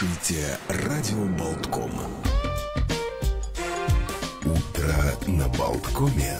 слушаете радио Болтком. Утро на Болткоме.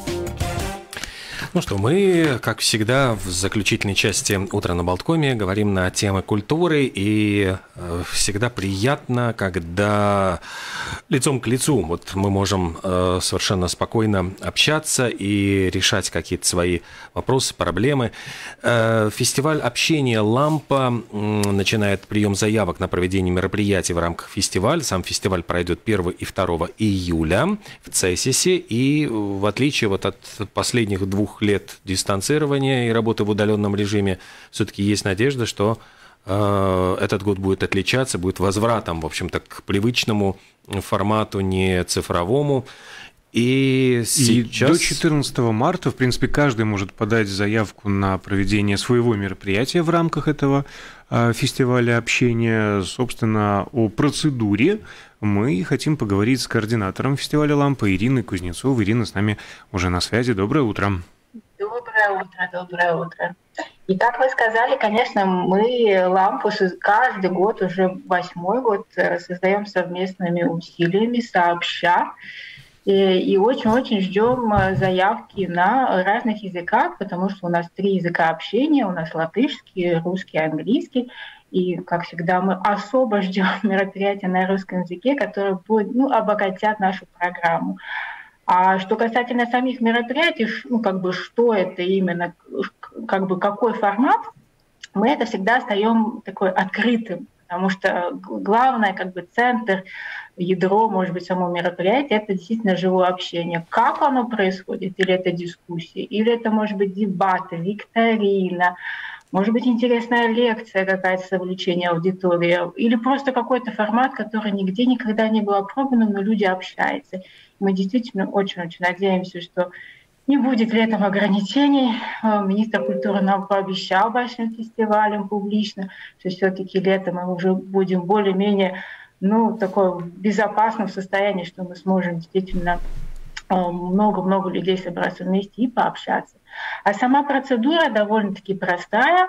Ну что, мы, как всегда, в заключительной части «Утра на Болткоме» говорим на темы культуры, и всегда приятно, когда лицом к лицу вот мы можем совершенно спокойно общаться и решать какие-то свои вопросы, проблемы. Фестиваль общения «Лампа» начинает прием заявок на проведение мероприятий в рамках фестиваля. Сам фестиваль пройдет 1 и 2 июля в Цесисе, и в отличие вот от последних 2 лет дистанцирования и работы в удаленном режиме, все-таки есть надежда, что этот год будет отличаться, будет возвратом, в общем-то, к привычному формату, не цифровому. И сейчас... до 14 марта, в принципе, каждый может подать заявку на проведение своего мероприятия в рамках этого фестиваля общения. Собственно, о процедуре мы хотим поговорить с координатором фестиваля «Лампа» Ириной Кузнецовой. Ирина с нами уже на связи. Доброе утро. Доброе утро. И как вы сказали, конечно, мы «Лампу» каждый год, уже 8-й год, создаем совместными усилиями, сообща. И очень-очень ждем заявки на разных языках, потому что у нас 3 языка общения, у нас латышский, русский, английский. И, как всегда, мы особо ждем мероприятия на русском языке, которые обогатят нашу программу. А что касательно самих мероприятий, что это именно, какой формат, мы это всегда остаем такой открытым, потому что главное, центр, ядро, может быть, самого мероприятия, это действительно живое общение. Как оно происходит? Или это дискуссия, или это, может быть, дебаты, викторина, может быть, интересная лекция какая-то с вовлечением аудитории, или просто какой-то формат, который нигде никогда не был опробован, но люди общаются. Мы действительно очень-очень надеемся, что не будет летом ограничений. Министр культуры нам пообещал большим фестивалем публично, что все-таки летом мы уже будем более-менее такое безопасном состоянии, что мы сможем действительно много-много людей собраться вместе и пообщаться. А сама процедура довольно-таки простая.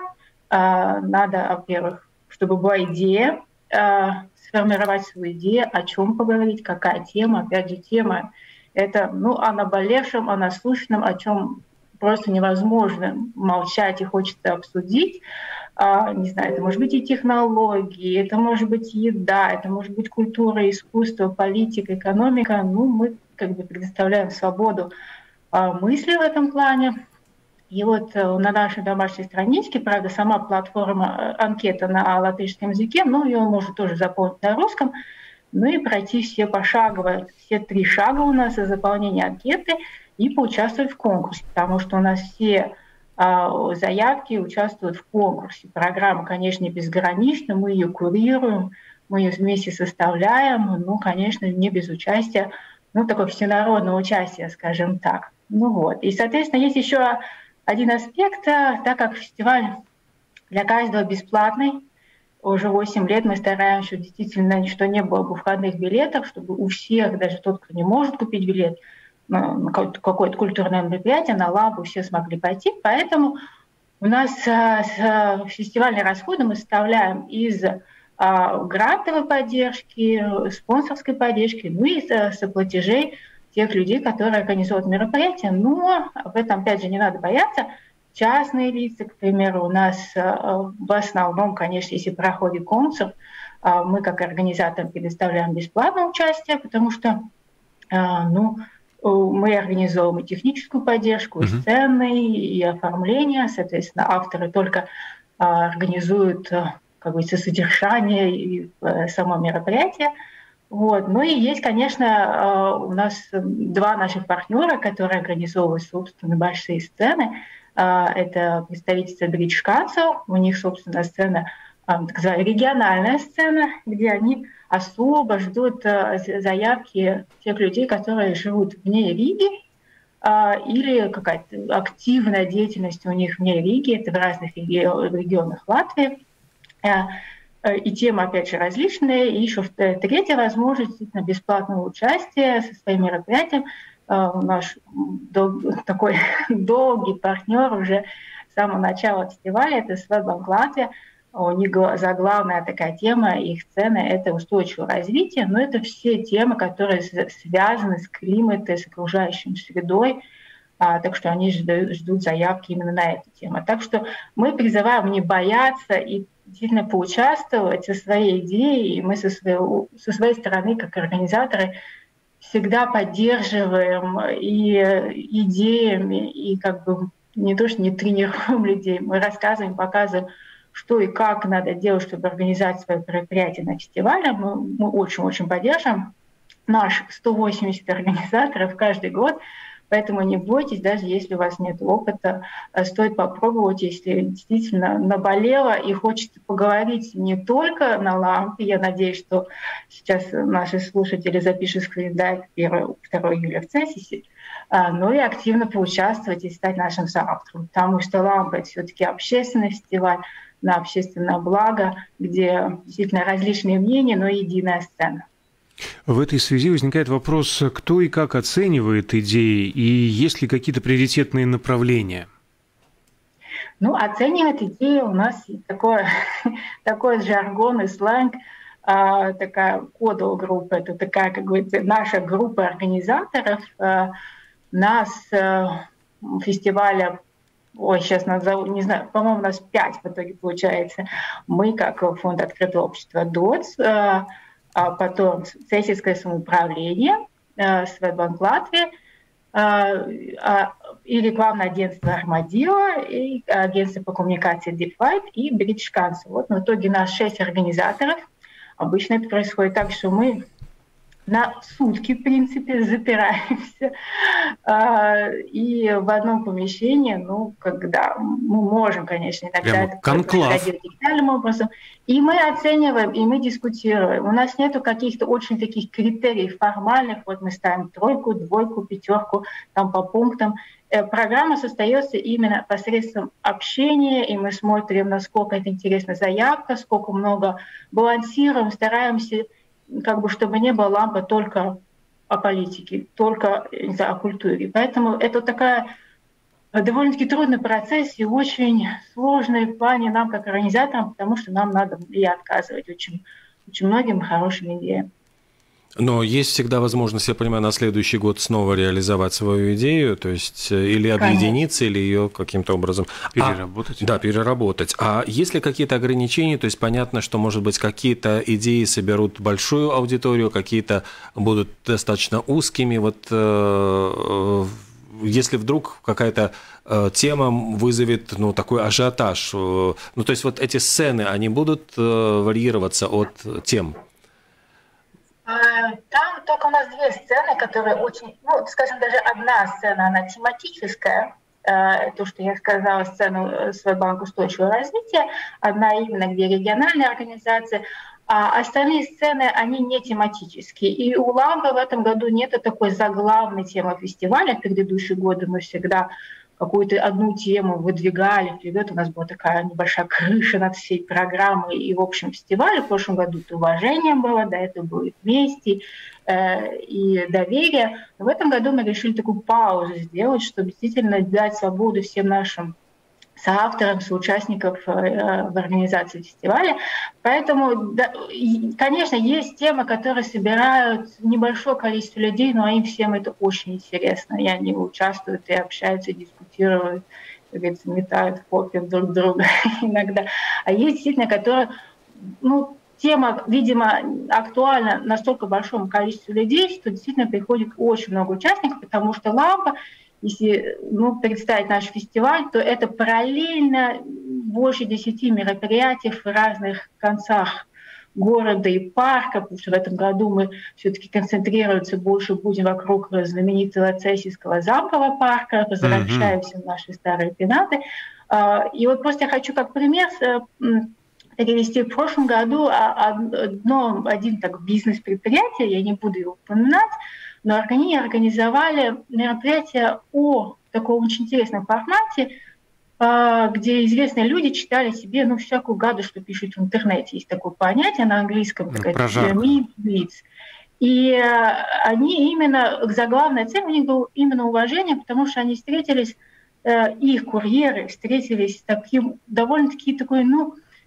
Надо, во-первых, чтобы была идея, сформировать свою идею, о чем поговорить, какая тема. Опять же, тема это о наболевшем, о насущном, о чем просто невозможно молчать и хочется обсудить. Не знаю, это может быть и технологии, это может быть еда, это может быть культура, искусство, политика, экономика. Мы предоставляем свободу мысли в этом плане. И вот на нашей домашней страничке, правда, сама платформа анкета на латышском языке, ее можно тоже заполнить на русском, и пройти все пошагово, все 3 шага у нас заполнения анкеты и поучаствовать в конкурсе, потому что у нас все заявки участвуют в конкурсе. Программа, конечно, безгранична, мы ее курируем, мы ее вместе составляем, конечно, не без участия, такое всенародное участие, скажем так. И, соответственно, есть еще один аспект, так как фестиваль для каждого бесплатный, уже 8 лет мы стараемся, что действительно что не было бы входных билетов, чтобы у всех, даже тот, кто не может купить билет на какое-то культурное мероприятие, на «Лампу» все смогли пойти. Поэтому у нас фестивальные расходы мы составляем из грантовой поддержки, спонсорской поддержки, из соплатежей тех людей, которые организуют мероприятия. Но об этом, опять же, не надо бояться. Частные лица, к примеру, у нас в основном, конечно, если проходит конкурс, мы как организатор предоставляем бесплатное участие, потому что мы организовываем и техническую поддержку, и сцены, и оформление. Соответственно, авторы только организуют содержание и само мероприятие. И есть, конечно, у нас 2 наших партнера, которые организовывают, собственно, большие сцены. Это представительство British Council, у них, собственно, сцена, так называемая региональная сцена, где они особо ждут заявки тех людей, которые живут вне Риги, или какая-то активная деятельность у них вне Риги, это в разных регионах Латвии. И темы, опять же, различные. И еще 3-я возможность действительно бесплатного участия со своим мероприятием. Наш такой долгий партнер уже с самого начала фестиваля, это Swedbank Латвия. у них заглавная такая тема, их цены – это устойчивое развитие, но это все темы, которые связаны с климатом, с окружающей средой, так что они ждут заявки именно на эту тему. Так что мы призываем не бояться и действительно поучаствовать со своей идеей, и мы со своей стороны, как организаторы, всегда поддерживаем и идеями, и как бы не то, что не тренируем людей, мы рассказываем, показываем, что и как надо делать, чтобы организовать свое мероприятие на фестивале. Мы очень-очень поддерживаем наш 180 организаторов каждый год, поэтому не бойтесь, даже если у вас нет опыта, стоит попробовать, если действительно наболело и хочется поговорить не только на лампе. Я надеюсь, что сейчас наши слушатели запишут в календарь 1-2 июля в Цесисе, но и активно поучаствовать и стать нашим соавтором, потому что лампа – это все-таки общественный фестиваль на общественное благо, где действительно различные мнения, но единая сцена. В этой связи возникает вопрос, кто и как оценивает идеи, и есть ли какие-то приоритетные направления? Оценивает идеи у нас такой жаргон и сленг, такая кодовая группа, это такая, как говорится, наша группа организаторов. Нас фестиваля, сейчас назову, не знаю, по-моему, у нас 5 в итоге получается. Мы, как фонд открытого общества ДОЦ, а потом Цесийское самоуправление, Swedbank Латвия, и рекламное агентство «Армадило», и агентство по коммуникации Deep White и British Council. Вот в итоге у нас 6 организаторов. Обычно это происходит так, что мы на сутки, в принципе, запираемся и в одном помещении, когда мы можем, конечно, иногда это происходить digitальным образом, и мы оцениваем, и мы дискутируем. У нас нету каких-то очень таких критериев формальных, вот мы ставим 3, 2, 5, там по пунктам. Программа состоится именно посредством общения, и мы смотрим, насколько это интересна заявка, сколько много балансируем, стараемся, чтобы не была лампа только о политике, только о культуре. Поэтому это такая довольно-таки трудный процесс и очень сложный в плане нам, как организаторам, потому что нам надо и отказывать очень многим хорошим идеям. Но есть всегда возможность, я понимаю, на следующий год снова реализовать свою идею, то есть или объединиться, или ее каким-то образом переработать. Переработать. А есть ли какие-то ограничения? То есть понятно, что, может быть, какие-то идеи соберут большую аудиторию, какие-то будут достаточно узкими. Вот если вдруг какая-то тема вызовет такой ажиотаж, то есть вот эти сцены, они будут варьироваться от тем? Там только у нас 2 сцены, которые очень, скажем, даже одна сцена, она тематическая, то, что я сказала, сцену Swedbank устойчивого развития, одна именно, где региональные организации, а остальные сцены, они не тематические. И у лампы в этом году нет такой заглавной темы фестиваля. В предыдущие годы мы всегда какую-то одну тему выдвигали вперед. У нас была такая небольшая крыша над всей программой и в общем фестивале. В прошлом году это уважение было, до этого было вместе и доверие. Но в этом году мы решили такую паузу сделать, чтобы действительно дать свободу всем нашим соавторам, соучастников в организации фестиваля. Поэтому, конечно, есть темы, которые собирают небольшое количество людей, но им всем это очень интересно. И они участвуют, и общаются, и дискутируют, как говорится, метают копии друг друга иногда. А есть действительно, которые, тема, видимо, актуальна настолько большому количеству людей, что действительно приходит очень много участников, потому что лампа, если представить наш фестиваль, то это параллельно больше 10 мероприятий в разных концах города и парка, потому что в этом году мы все-таки концентрироваться больше будем вокруг знаменитого Цесийского замкового парка, возвращаемся в наши старые пенаты. И вот просто я хочу как пример привести. В прошлом году один бизнес-предприятие, я не буду его упоминать, но они организовали мероприятие о таком очень интересном формате, где известные люди читали себе всякую гадость, что пишут в интернете. Есть такое понятие на английском, meme-tweets. И они именно, заглавная цель у них была именно уважение, потому что они встретились, их курьеры встретились с таким довольно-таки такой,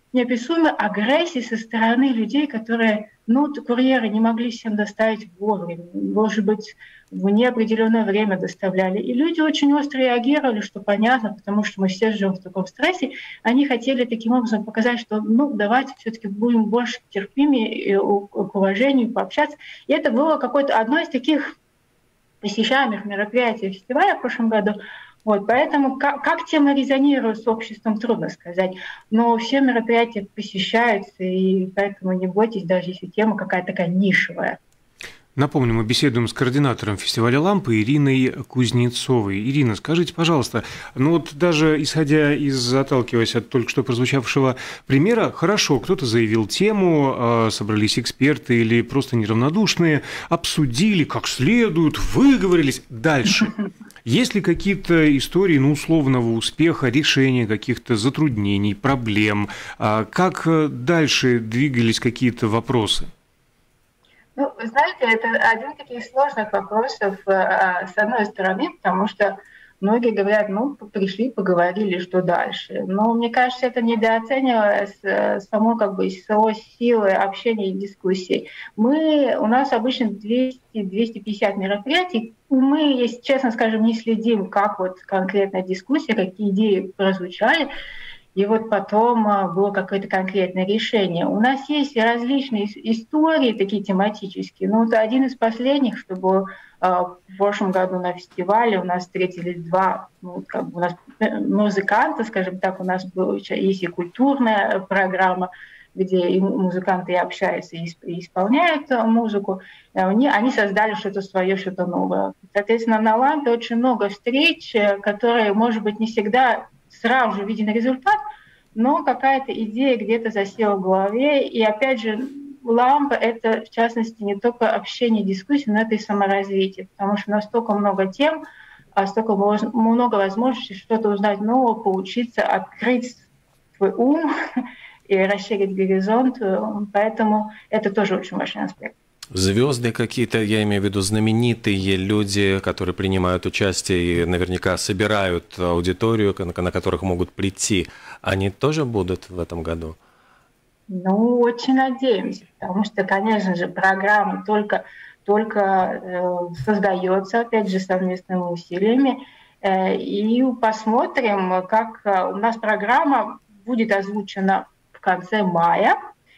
неописуемой агрессии со стороны людей, которые, курьеры не могли всем доставить вовремя, может быть, в неопределенное время доставляли. И люди очень остро реагировали, что понятно, потому что мы все живем в таком стрессе. Они хотели таким образом показать, что давайте все-таки будем больше терпимее к уважению, пообщаться. И это было какое-то одно из таких посещаемых мероприятий фестиваля в прошлом году. Поэтому как тема резонирует с обществом, трудно сказать. Но все мероприятия посещаются, и поэтому не бойтесь, даже если тема какая-то такая нишевая. Напомню, мы беседуем с координатором фестиваля «Лампа» Ириной Кузнецовой. Ирина, скажите, пожалуйста, даже отталкиваясь от только что прозвучавшего примера, хорошо, кто-то заявил тему, собрались эксперты или просто неравнодушные, обсудили как следует, выговорились. Дальше. Есть ли какие-то истории условного успеха, решения каких-то затруднений, проблем? Как дальше двигались какие-то вопросы? Вы знаете, это один из таких сложных вопросов, с одной стороны, потому что многие говорят, пришли, поговорили, что дальше. Но мне кажется, это недооценивая самой силы общения и дискуссий. У нас обычно 200-250 мероприятий. Мы, если честно скажем, не следим, как конкретная дискуссия, какие идеи прозвучали. И потом было какое-то конкретное решение. У нас есть различные истории, такие тематические. Один из последних, что был в прошлом году на фестивале, у нас встретились два у нас музыканта, скажем так, у нас есть и культурная программа, где и музыканты общаются и исполняют музыку. Они создали что-то свое, что-то новое. Соответственно, на «Лампе» очень много встреч, которые, может быть, не всегда сразу же виден результат, но какая-то идея где-то засела в голове. И опять же, «Лампа» — это, в частности, не только общение, дискуссия, но это и саморазвитие, потому что настолько много тем, столько много возможностей что-то узнать нового, поучиться, открыть свой ум и расширить горизонт. Поэтому это тоже очень важный аспект. Звезды какие-то, я имею в виду знаменитые люди, которые принимают участие и наверняка собирают аудиторию, на которых могут прийти, они тоже будут в этом году? Очень надеемся, потому что, конечно же, программа только создается, опять же, совместными усилиями. И посмотрим, как у нас программа будет озвучена в конце мая.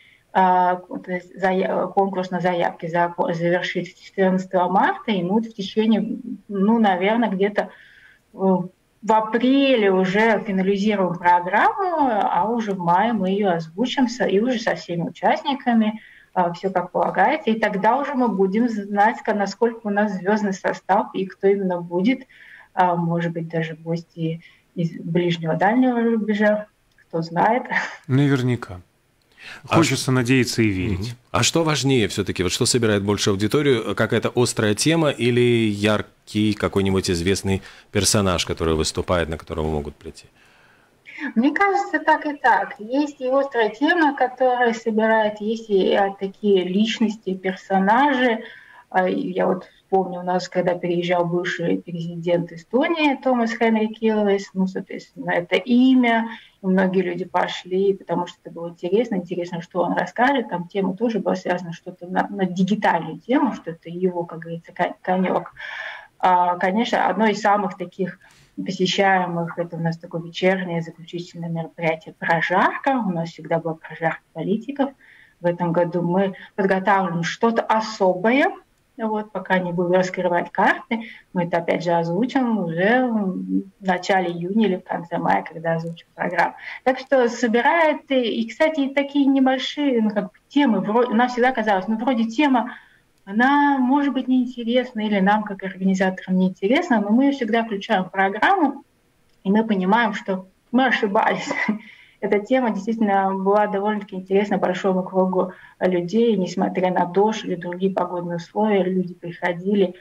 Конкурс на заявки завершить 14 марта, и в течение, наверное, где-то в апреле уже финализируем программу, а уже в мае мы ее озвучим и уже со всеми участниками, все как полагается, и тогда уже мы будем знать, насколько у нас звездный состав и кто именно будет, может быть, даже гости из ближнего дальнего рубежа, кто знает. Наверняка. Хочется надеяться и верить. А что важнее все-таки? Что собирает больше аудиторию? Какая-то острая тема или яркий какой-нибудь известный персонаж, который выступает, на которого могут прийти? Мне кажется, так и так. Есть и острая тема, которая собирает, есть и такие личности, персонажи. Я вспомню, у нас, когда переезжал бывший президент Эстонии Томас Хенрик Илвес, соответственно, это имя, и многие люди пошли, потому что это было интересно, что он расскажет. Там тема тоже была связана что-то на дигитальную тему, что это его, как говорится, конек. Конечно, одно из самых таких посещаемых, это у нас такое вечернее заключительное мероприятие «Прожарка». У нас всегда была прожарка политиков. В этом году мы подготавливаем что-то особое. Пока не буду раскрывать карты, мы это опять же озвучим уже в начале июня или в конце мая, когда озвучим программу. Так что собирает, и, кстати, такие небольшие темы, нам всегда казалось, вроде тема, она может быть неинтересна или нам, как организаторам, неинтересна, но мы ее всегда включаем в программу, и мы понимаем, что мы ошибались. Эта тема действительно была довольно-таки интересна большому кругу людей, несмотря на дождь или другие погодные условия, люди приходили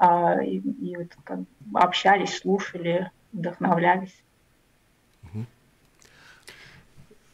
и общались, слушали, вдохновлялись.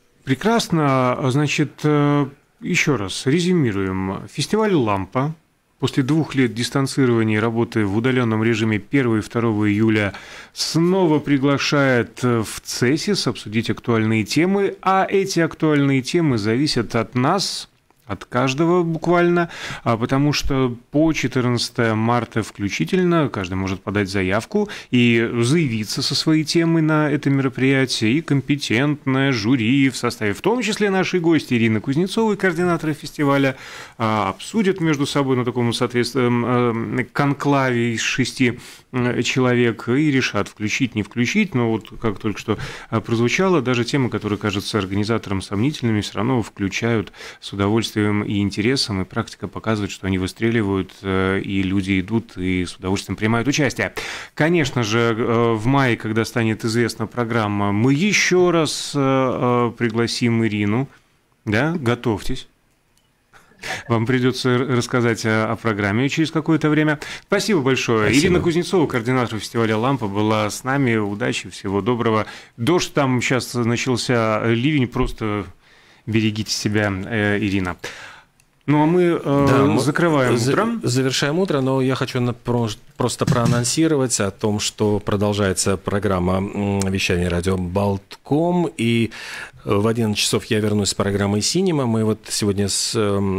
Прекрасно. Значит, еще раз резюмируем. Фестиваль «Лампа» после 2 лет дистанцирования и работы в удаленном режиме 1 и 2 июля снова приглашает в ЦЕСИС обсудить актуальные темы, а эти актуальные темы зависят от нас, от каждого буквально, потому что по 14 марта включительно каждый может подать заявку и заявиться со своей темой на это мероприятие, и компетентное жюри в составе, в том числе нашей гости Ирины Кузнецовой, координатора фестиваля, обсудят между собой на таком, соответственно, конклаве из 6 человек и решат, включить, не включить. Но вот как только что прозвучало, даже темы, которые кажутся организаторам сомнительными, все равно включают с удовольствием и интересом, и практика показывает, что они выстреливают, и люди идут и с удовольствием принимают участие. Конечно же, в мае, когда станет известна программа, мы еще раз пригласим Ирину. Да, готовьтесь. Вам придется рассказать о программе через какое-то время. Спасибо большое. Спасибо. Ирина Кузнецова, координатор фестиваля «Лампа», была с нами. Удачи, всего доброго. Дождь там сейчас начался, ливень, просто берегите себя, Ирина. Ну, а мы закрываем утро. Завершаем утро, но я хочу просто проанонсировать о том, что продолжается программа вещания радио Болтком, и в 11 часов я вернусь с программой «Синема». Мы вот сегодня с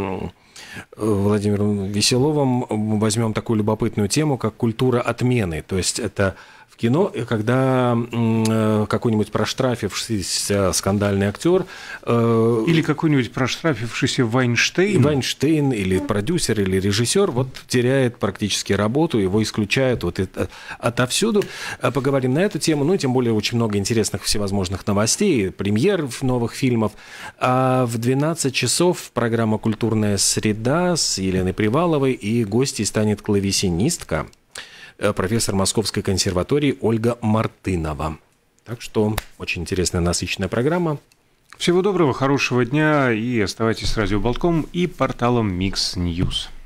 Владимиром Веселовым возьмем такую любопытную тему, как культура отмены. То есть это в кино, когда какой-нибудь проштрафившийся скандальный актер или какой-нибудь проштрафившийся Вайнштейн или продюсер, или режиссер вот теряет практически работу, его исключают вот отовсюду. Поговорим на эту тему, ну и тем более очень много интересных всевозможных новостей, премьер новых фильмов. А в 12 часов программа «Культурная среда» с Еленой Приваловой, и гостьей станет клавесинистка, профессор Московской консерватории Ольга Мартынова. Так что очень интересная, насыщенная программа. Всего доброго, хорошего дня, и оставайтесь с радио Болтком и порталом Mix News.